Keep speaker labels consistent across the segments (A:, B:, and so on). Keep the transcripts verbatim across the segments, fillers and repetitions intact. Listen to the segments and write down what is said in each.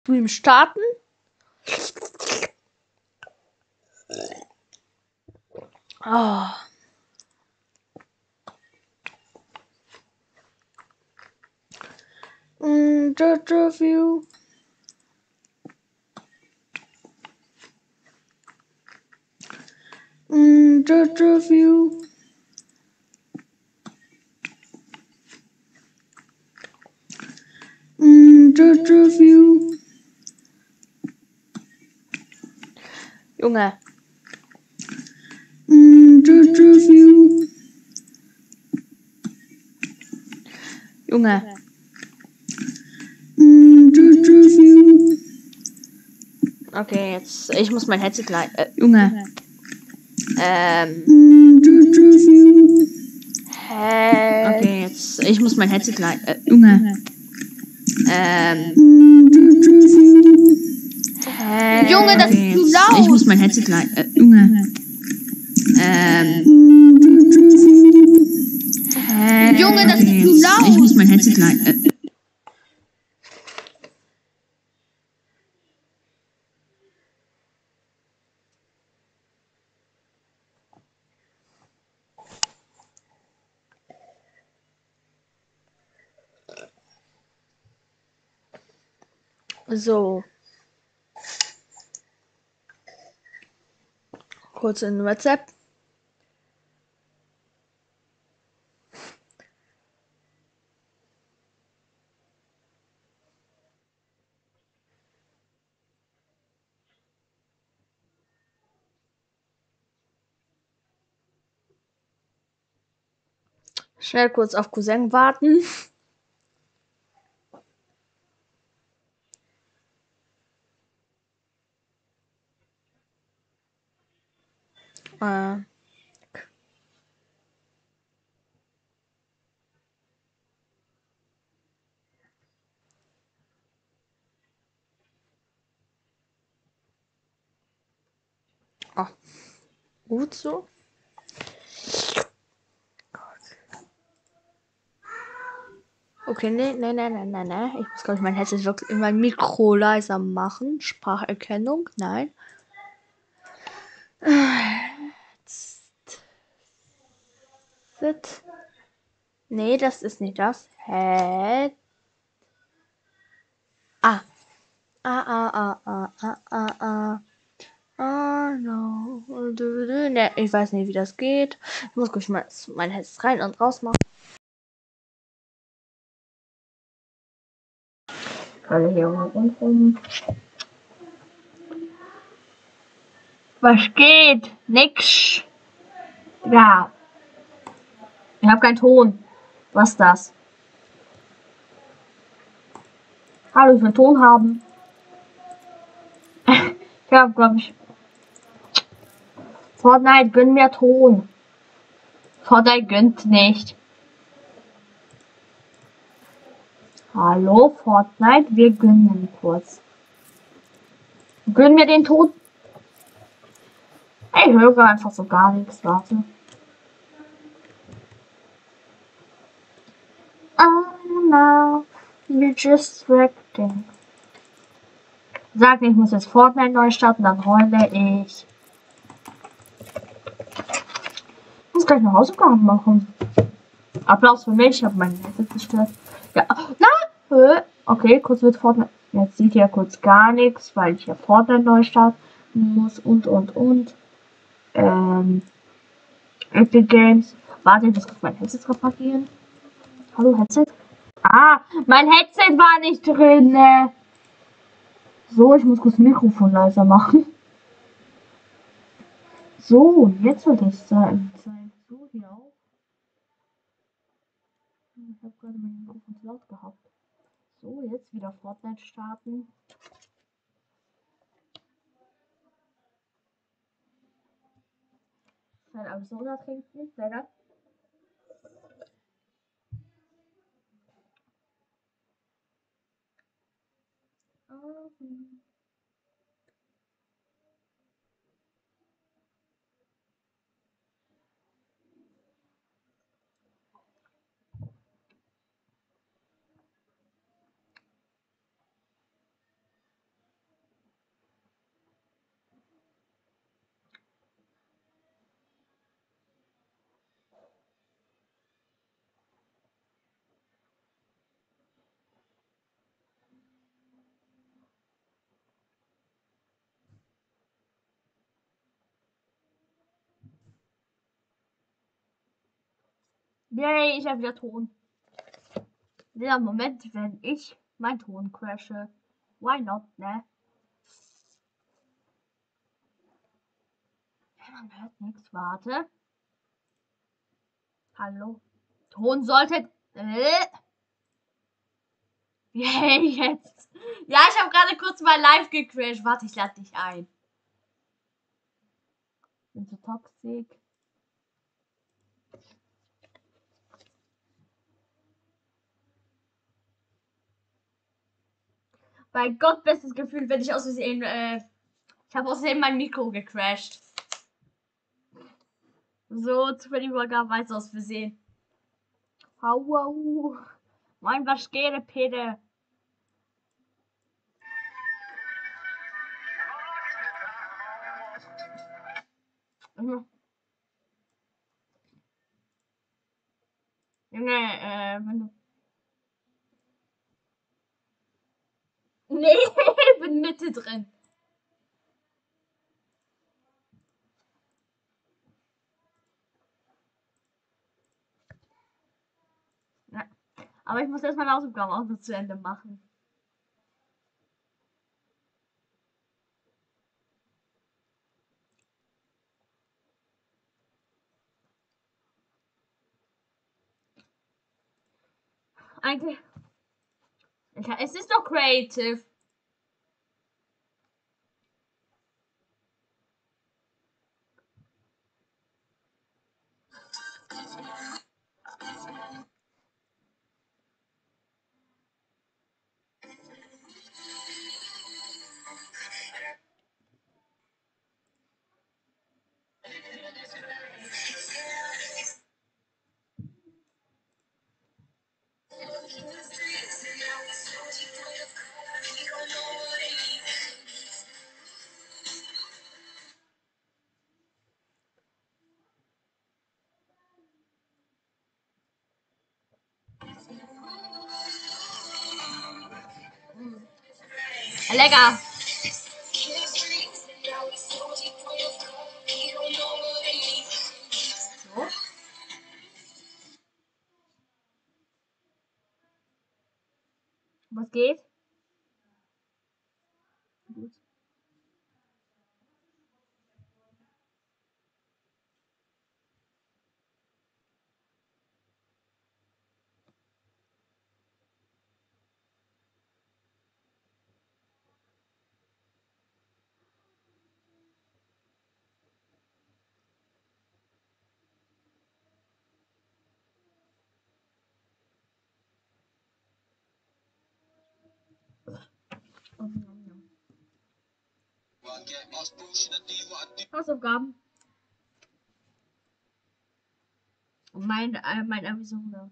A: Stream starten. Oh. Mm, Judge Review. Mm, Judge Review. Mm, Judge Review. Junge. Mm, Judge Review. Junge. Mm, Judge Review. Okay, jetzt. Ich muss mein Headset leiten. Äh, Junge. Ähm. Mm, Judge Review. Hä? Okay, jetzt. Ich muss mein Headset leiten. Äh, Junge. Ähm. Mm, Judge Review. Hä? Junge, das
B: Okay,
A: ist zu
B: jetzt.
A: laut.
B: Ich muss mein Headset leiten. Äh, Junge. Ähm.
A: Mm, Judge Review. Hä? Junge, das
B: Okay,
A: ist zu
B: jetzt.
A: laut.
B: Ich muss mein Headset leiten. Äh,
A: So. Kurz in WhatsApp. Schnell kurz auf Cousin warten. Äh. Oh. Gut so. Okay, nee, nee, nee, nee, nee, nee. Ich muss, glaube ich, mein Headset wirklich in mein Mikro leiser machen. Spracherkennung, nein. Headset. Nee, das ist nicht das. Head. Ah. Ah, ah, ah, ah, ah, ah, ah. Ah, no. Ne, ich weiß nicht, wie das geht. Ich muss kurz mal mein Headset rein und raus machen. Alle hier rum. Was geht? Nix. Ja. Ich habe keinen Ton. Was ist das? Hallo, ich will Ton haben. Ich habe, glaube ich. Fortnite, gönn mir Ton. Fortnite gönnt nicht. Hallo, Fortnite, wir gönnen kurz. Gönn mir den Ton. Ich höre einfach so gar nichts. Warte. Oh no, you're distracting. Sag nicht, ich muss jetzt Fortnite neu starten, dann heule ich. Ich muss gleich noch Hausaufgaben machen. Applaus für mich, ich habe mein Headset gestört. Ja, na, okay, kurz wird Fortnite. Jetzt sieht ihr kurz gar nichts, weil ich ja Fortnite neu starten muss und und und. Ähm, Epic Games. Warte, ich muss kurz mein Headset reparieren. Hallo, Headset? Ah, mein Headset war nicht drin. So, ich muss kurz das Mikrofon leiser machen. So, jetzt sollte es sein. So, hier auch. Ich habe gerade mein Mikrofon zu laut gehabt. So, jetzt wieder Fortnite starten. Ein Arizona trinken, leider. Mhm. Yay, ich habe wieder Ton. Der Moment, wenn ich mein Ton crashe. Why not, ne? Man hört nichts. Warte. Hallo. Ton sollte. Äh. Yay, jetzt. Ja, ich habe gerade kurz mal live gecrashed. Warte, ich lade dich ein. Bin so toxisch. Bei Gott, bestes Gefühl, wenn ich aus Versehen, äh, ich habe aus Versehen mein Mikro gecrashed. So, zufälligerweise aus Versehen. Au, mein was geht, Peter? Junge, äh, wenn du. Nee, ich bin Mitte drin. Ja. Aber ich muss erstmal Hausaufgaben auch noch zu Ende machen. Eigentlich. Es ist doch creative. Lecker. So. Was geht? Gut. Hausaufgaben. Mein, äh, mein Avisone.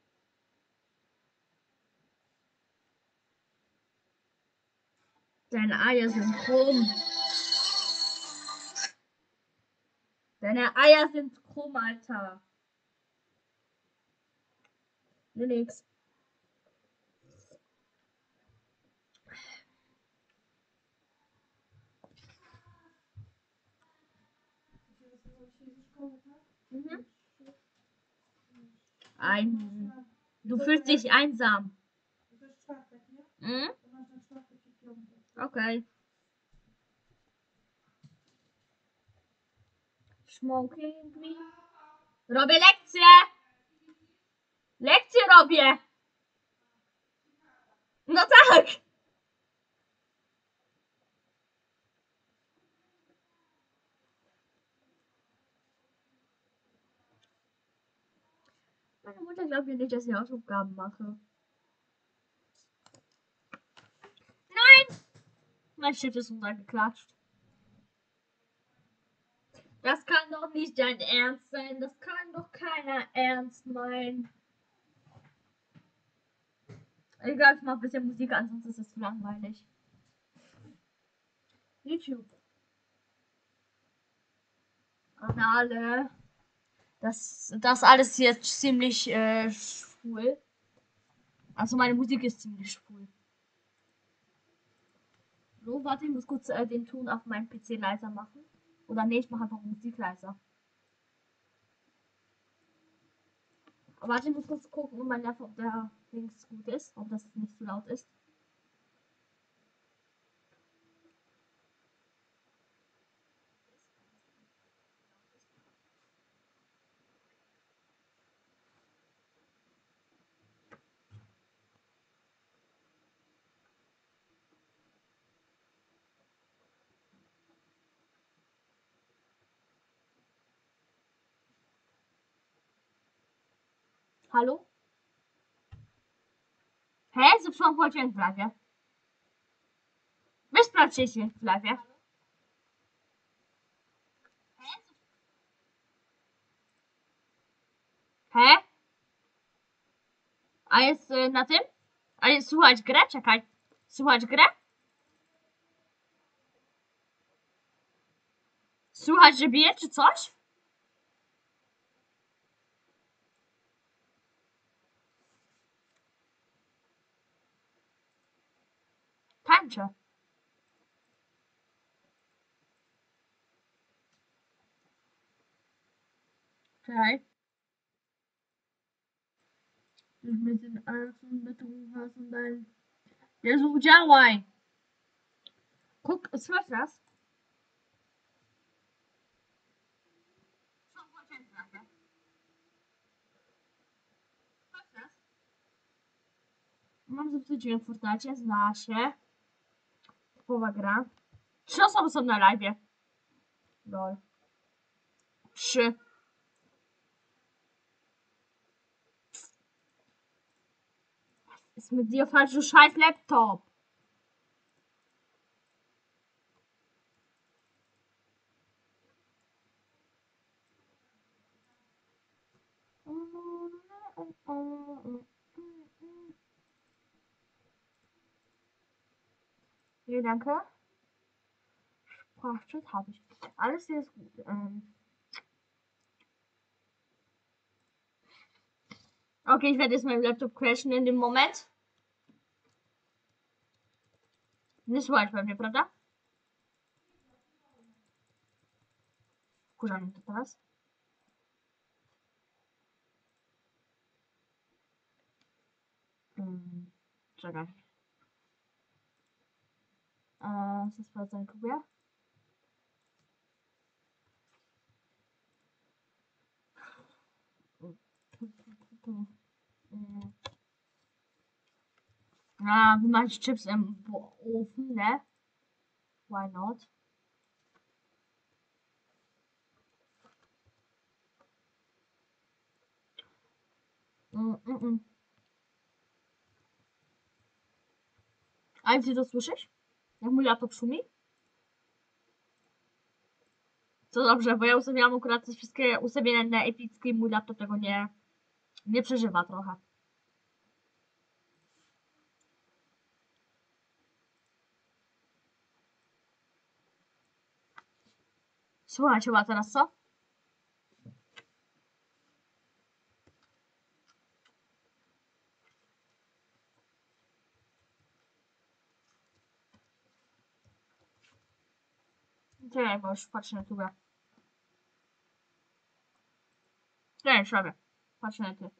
A: Deine Eier sind krumm. Deine Eier sind krumm, Alter. Nee, nix. Mhm. Ein. Du fühlst dich einsam. Mhm. Okay. Smoking green. Robię lekcję! Lekcję robię! No tak! Meine Mutter glaubt ja nicht, dass ich Hausaufgaben mache. Nein! Mein Shit ist runtergeklatscht. Das kann doch nicht dein Ernst sein. Das kann doch keiner ernst meinen. Ich glaube, ich mache ein bisschen Musik an, sonst ist es zu langweilig. YouTube. Kanale. Das, das alles jetzt ziemlich äh, schwul. Also meine Musik ist ziemlich schwul. So, warte, ich muss kurz äh, den Ton auf meinem P C leiser machen. Oder nee, ich mache einfach Musik leiser. warte, ich muss kurz gucken, ob mein Nerv, ob der links gut ist, ob das nicht zu laut ist. Hallo? Hä? Zepsułam dźwięk w live. Weź sprawdźcie dźwięk w live. Hä? A jest y, na tym? A jest słuchać grę? Czekaj. Słuchać grę? Słuchać, że bije, czy coś? Tańczę. Czekaj. Już mit den Alphen betrunken dein. Jezu, działaj! Guck, słysz nas? Mam zepsuty dźwięk w Fortnite, zna się. Typowa gra. Trzy osoby są na live. Lol. Trzy. Ist mit dir falsch, du scheiß Laptop. Nee, danke. Sprachchat habe ich. Alles hier ist gut. Ähm okay, ich werde jetzt meinen Laptop crashen in dem Moment. Nicht weit bei mir, prawda? Wkurzam to teraz. Hmm, czekaj. Eee, co sprawdzam kubie? A, wy macie chips im Ofen, ne? Why not? Mm, mm, mm. A ty to słyszysz? Jak mój laptop szumi? To dobrze, bo ja ustawiałam akurat te wszystkie ustawienia na epickie i mój laptop tego nie, nie przeżywa trochę. Słuchajcie, chyba teraz co? Czekaj, bo już patrzę na tubę. Czekaj, szrabie. Patrzę na ty.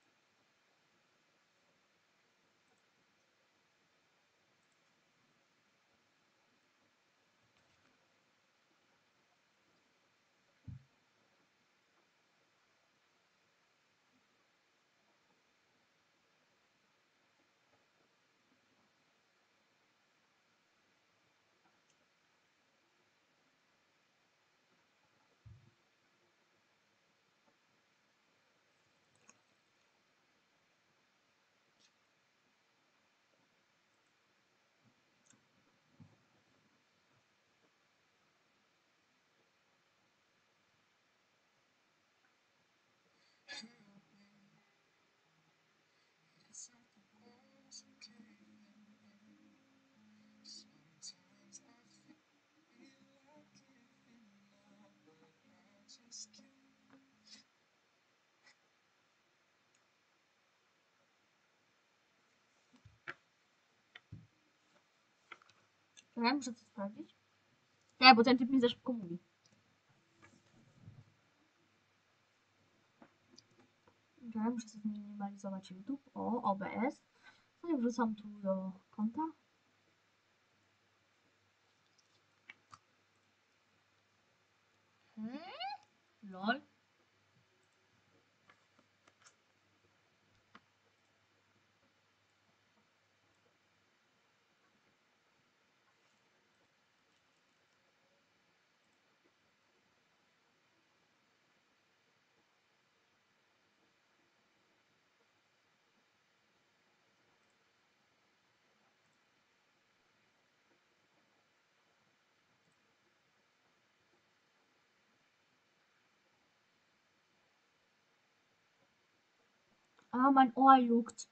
A: Czekaj, muszę to sprawdzić. Nie, bo ten typ mi za szybko mówi. Ja, muszę sobie zminimalizować YouTube. O, O B S. No i wrzucam tu do konta. Hmm? Lol. Ah, mein Ohr juckt.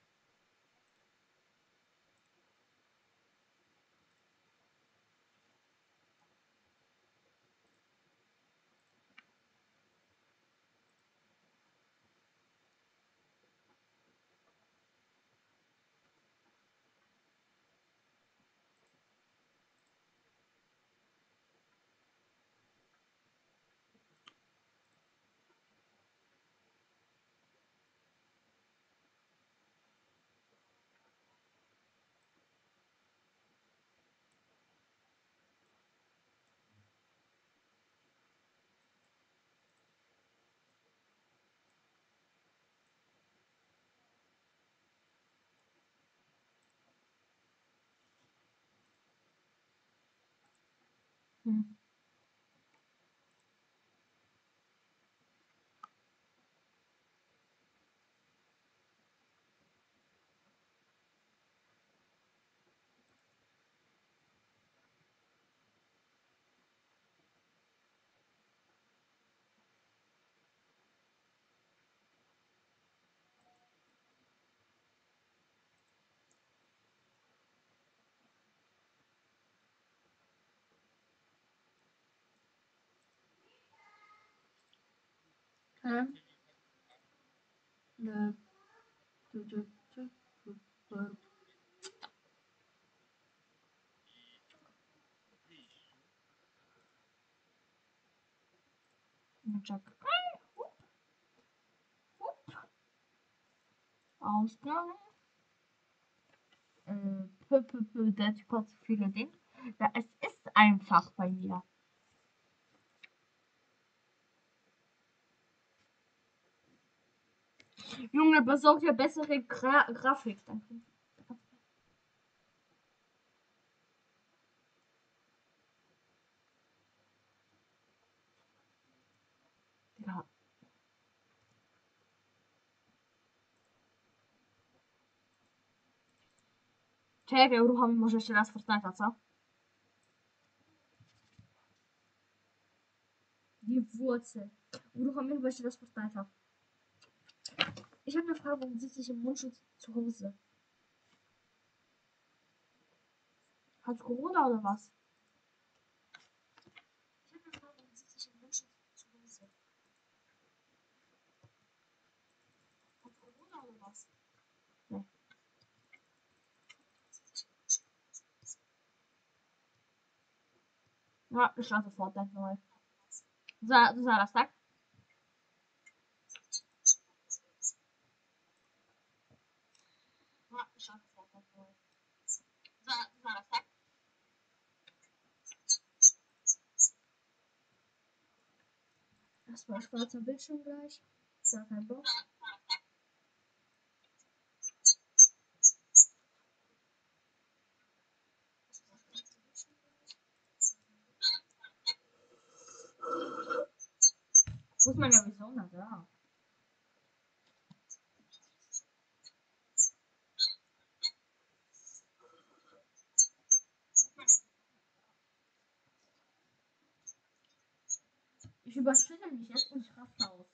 A: Hm. Hä? Nö. Du, du, du, du, du. Check. Ausgang. Äh, p, p, p, der Typ hat zu viele Dinge. Ja, es ist einfach bei mir. Junge, besorgt ja bessere Gra Grafik. Danke. Ja. Czekaj, uruchomię może jeszcze raz Fortnite'a, co? Die Wurzel. Uruchomię chyba jeszcze raz Fortnite'a. Ich habe eine Frage, warum sitze ich im Mundschutz zu Hause? Hat Corona oder was? Ich habe eine Frage, warum sitze ich im Mundschutz zu Hause? Hat Corona oder was? Nee. Ja, ich starte Fortnite neu. Za zaraz, tak? Ja, ich starte Fortnite neu. Za zaraz, tak? Erstmal schwarzer Bildschirm gleich. Gar kein Bock. Wo ist meine Arizona? Da. Ich überspringe mich jetzt und ich raste aus.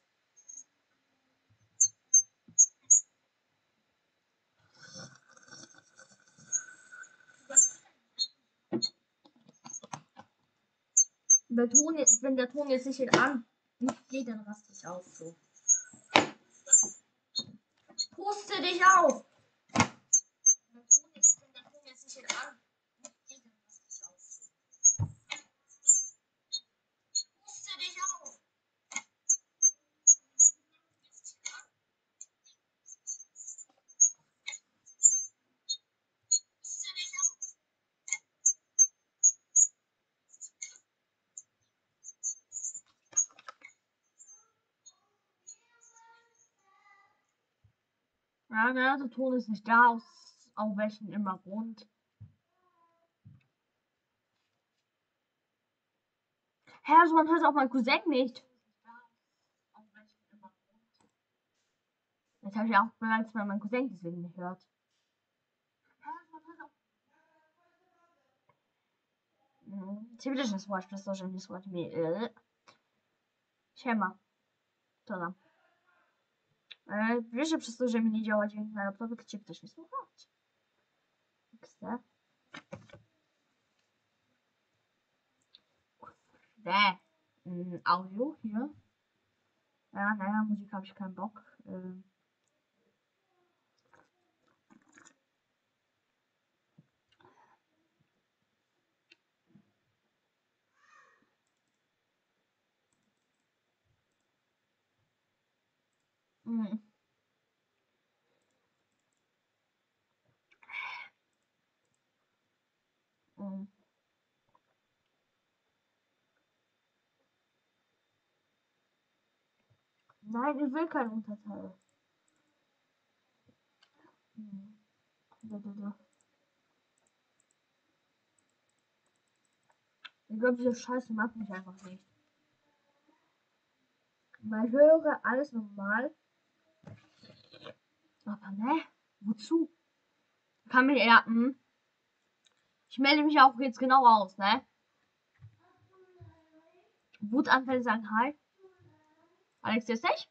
A: Der Ton jetzt, wenn der Ton jetzt nicht an nicht geht, dann raste ich aus. So. Puste dich auf! Der Ton jetzt, wenn der Ton jetzt nicht an nicht geht, dann raste ich aus. Puste dich auf! Ja, ne, der Ton ist nicht da, aus, aus welchen immer Grund. Hä, also man hört auch meinen Cousin nicht. Jetzt habe ich auch bereits mal meinen Cousin deswegen nicht gehört. Цивилизация свой тоже не сводми. Siema. Co tam? E, wiesz, że przez to, że mi nie działa dźwięk na laptopie, to cię ktoś nie słuchać. X D. Kurde. Mm, Audio hier. Ja, naja, Musik habe ich keinen Bock. Ähm. Mm. Mm. Nein, ich will kein Unterteil. Mm. Da, da, da. Ich glaube, diese Scheiße mag mich einfach nicht. Weil ich höre alles normal. Aber ne? Wozu? Kann mich eher. Mh. Ich melde mich auch jetzt genau aus, ne? Wutanfälle sagen Hi. Alex, jetzt nicht?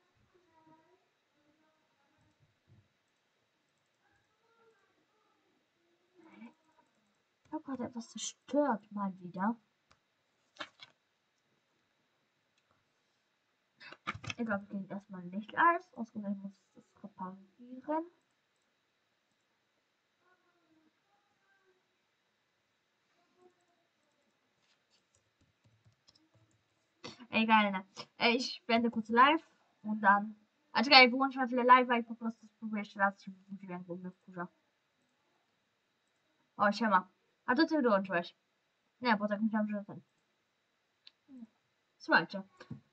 A: Ich habe gerade etwas zerstört, mal wieder. Ich glaube, geht erstmal nicht alles. Ausgerechnet muss ich das reparieren. Egal, ne? Ich beende kurz live und dann. A czekaj, wyłączę na chwilę live'a i po prostu spróbuję jeszcze raz się wbudziłem, bo mnie wkurza. O, siema. A to ty dołączyłeś. Nie, bo tak myślałam, że ten. Słuchajcie.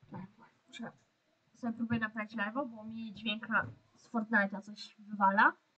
A: Muszę sobie próbuję naprawić live'a, bo mi dźwięka z Fortnite'a coś wywala.